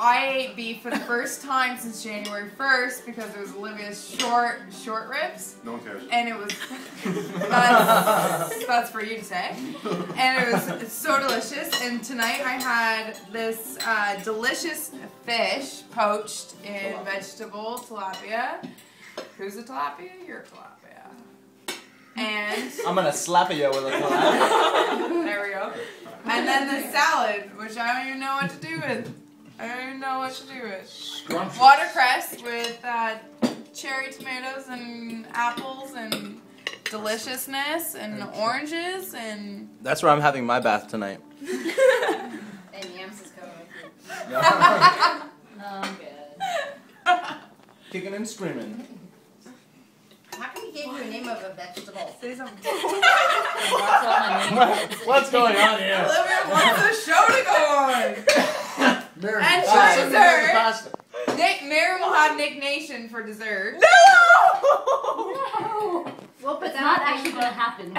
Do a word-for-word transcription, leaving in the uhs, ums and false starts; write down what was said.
I ate beef for the first time since January first because it was Olivia's short short ribs. No one cares. And it was that's, that's for you to say. And it was so delicious. And tonight I had this uh, delicious fish poached in vegetable tilapia. Who's a tilapia? You're a tilapia. And I'm gonna slap you with a tilapia. there we go. And then the salad, which I don't even know what to do with. I don't even know what to do with. Scrumptious. Watercress with uh, cherry tomatoes and apples and deliciousness and oranges and... That's where I'm having my bath tonight. And yams is coming. Yeah. Oh, good. Kicking and screaming. How come he gave you a name of a vegetable? Say something. That's what my name What, is. what's going on here? Olivia wants the show to go on. Mary, And Uh, for dessert, Nick, Mary will have Nick Nation for dessert. No! We'll put It's that not on actually Facebook. going to happen.